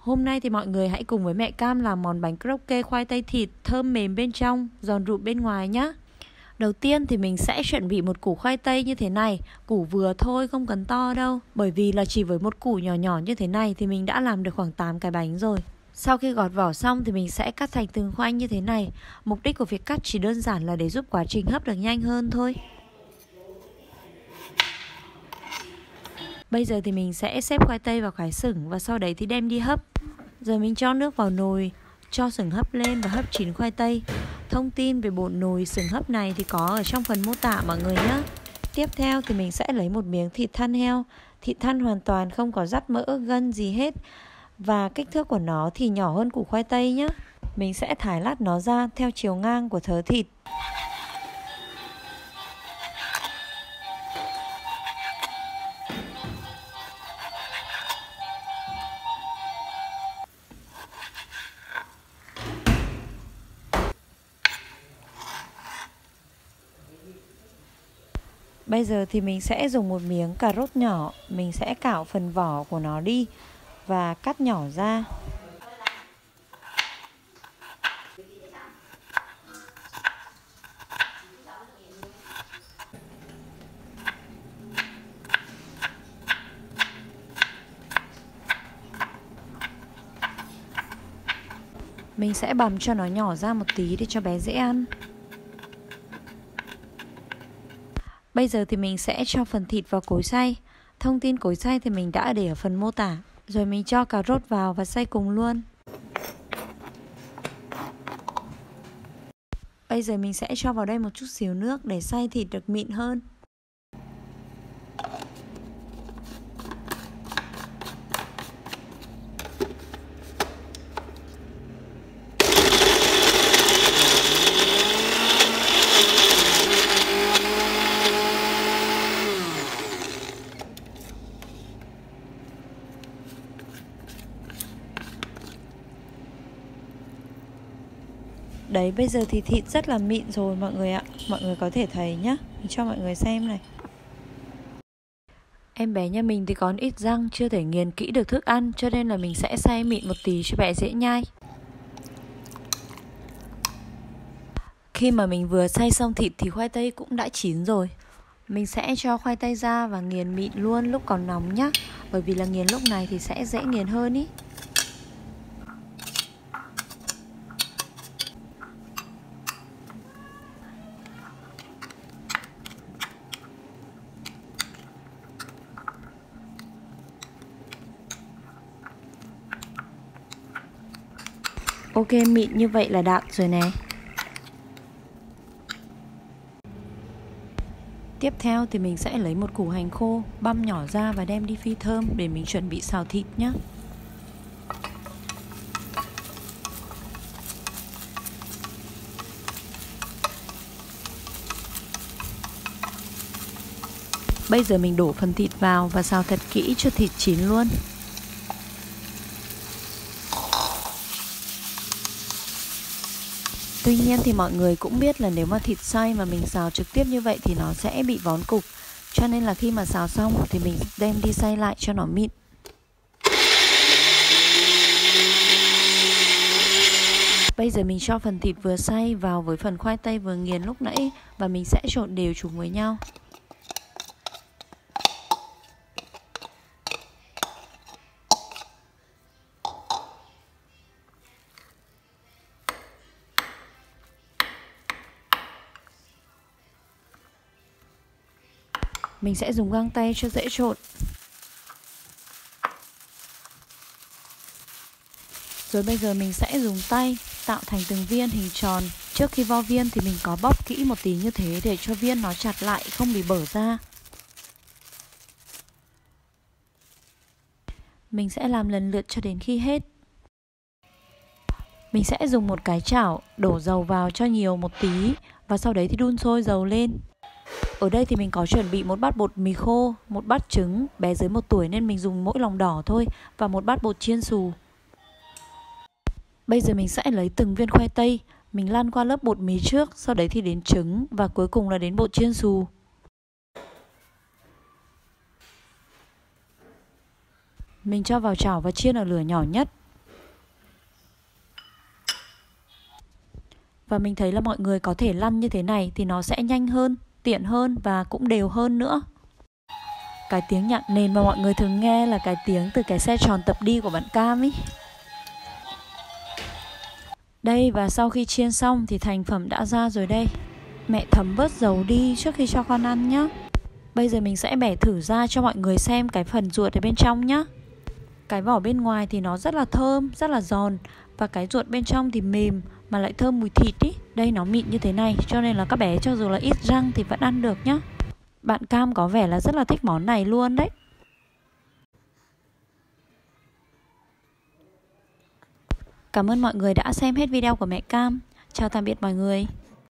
Hôm nay thì mọi người hãy cùng với mẹ Cam làm món bánh croque khoai tây thịt thơm mềm bên trong, giòn rụm bên ngoài nhé. Đầu tiên thì mình sẽ chuẩn bị một củ khoai tây như thế này, củ vừa thôi không cần to đâu. Bởi vì là chỉ với một củ nhỏ nhỏ như thế này thì mình đã làm được khoảng 8 cái bánh rồi. Sau khi gọt vỏ xong thì mình sẽ cắt thành từng khoanh như thế này. Mục đích của việc cắt chỉ đơn giản là để giúp quá trình hấp được nhanh hơn thôi. Bây giờ thì mình sẽ xếp khoai tây vào cái xửng và sau đấy thì đem đi hấp. Giờ mình cho nước vào nồi, cho xửng hấp lên và hấp chín khoai tây. Thông tin về bộ nồi xửng hấp này thì có ở trong phần mô tả mọi người nhé. Tiếp theo thì mình sẽ lấy một miếng thịt thăn heo. Thịt thăn hoàn toàn không có dắt mỡ, gân gì hết. Và kích thước của nó thì nhỏ hơn củ khoai tây nhé. Mình sẽ thái lát nó ra theo chiều ngang của thớ thịt. Bây giờ thì mình sẽ dùng một miếng cà rốt nhỏ, mình sẽ cạo phần vỏ của nó đi và cắt nhỏ ra. Mình sẽ bằm cho nó nhỏ ra một tí để cho bé dễ ăn. Bây giờ thì mình sẽ cho phần thịt vào cối xay. Thông tin cối xay thì mình đã để ở phần mô tả. Rồi mình cho cà rốt vào và xay cùng luôn. Bây giờ mình sẽ cho vào đây một chút xíu nước để xay thịt được mịn hơn. Đấy, bây giờ thì thịt rất là mịn rồi mọi người ạ. Mọi người có thể thấy nhá. Mình cho mọi người xem này. Em bé nhà mình thì còn ít răng, chưa thể nghiền kỹ được thức ăn, cho nên là mình sẽ xay mịn một tí cho bé dễ nhai. Khi mà mình vừa xay xong thịt thì khoai tây cũng đã chín rồi. Mình sẽ cho khoai tây ra và nghiền mịn luôn lúc còn nóng nhá. Bởi vì là nghiền lúc này thì sẽ dễ nghiền hơn ý. Ok, mịn như vậy là đạt rồi nè. Tiếp theo thì mình sẽ lấy một củ hành khô, băm nhỏ ra và đem đi phi thơm để mình chuẩn bị xào thịt nhé. Bây giờ mình đổ phần thịt vào và xào thật kỹ cho thịt chín luôn. Tuy nhiên thì mọi người cũng biết là nếu mà thịt xay mà mình xào trực tiếp như vậy thì nó sẽ bị vón cục. Cho nên là khi mà xào xong thì mình đem đi xay lại cho nó mịn. Bây giờ mình cho phần thịt vừa xay vào với phần khoai tây vừa nghiền lúc nãy và mình sẽ trộn đều chúng với nhau. Mình sẽ dùng găng tay cho dễ trộn. Rồi bây giờ mình sẽ dùng tay tạo thành từng viên hình tròn. Trước khi vo viên thì mình có bóp kỹ một tí như thế để cho viên nó chặt lại, không bị bở ra. Mình sẽ làm lần lượt cho đến khi hết. Mình sẽ dùng một cái chảo đổ dầu vào cho nhiều một tí và sau đấy thì đun sôi dầu lên. Ở đây thì mình có chuẩn bị một bát bột mì khô, một bát trứng, bé dưới 1 tuổi nên mình dùng mỗi lòng đỏ thôi, và một bát bột chiên xù. Bây giờ mình sẽ lấy từng viên khoai tây, mình lăn qua lớp bột mì trước, sau đấy thì đến trứng và cuối cùng là đến bột chiên xù. Mình cho vào chảo và chiên ở lửa nhỏ nhất. Và mình thấy là mọi người có thể lăn như thế này thì nó sẽ nhanh hơn, tiện hơn và cũng đều hơn nữa. Cái tiếng nhạc nền mà mọi người thường nghe là cái tiếng từ cái xe tròn tập đi của bạn Cam ý. Đây, và sau khi chiên xong thì thành phẩm đã ra rồi đây. Mẹ thấm bớt dầu đi trước khi cho con ăn nhé. Bây giờ mình sẽ bẻ thử ra cho mọi người xem cái phần ruột ở bên trong nhé. Cái vỏ bên ngoài thì nó rất là thơm, rất là giòn. Và cái ruột bên trong thì mềm mà lại thơm mùi thịt ý. Đây, nó mịn như thế này, cho nên là các bé cho dù là ít răng thì vẫn ăn được nhá. Bạn Cam có vẻ là rất là thích món này luôn đấy. Cảm ơn mọi người đã xem hết video của mẹ Cam. Chào tạm biệt mọi người.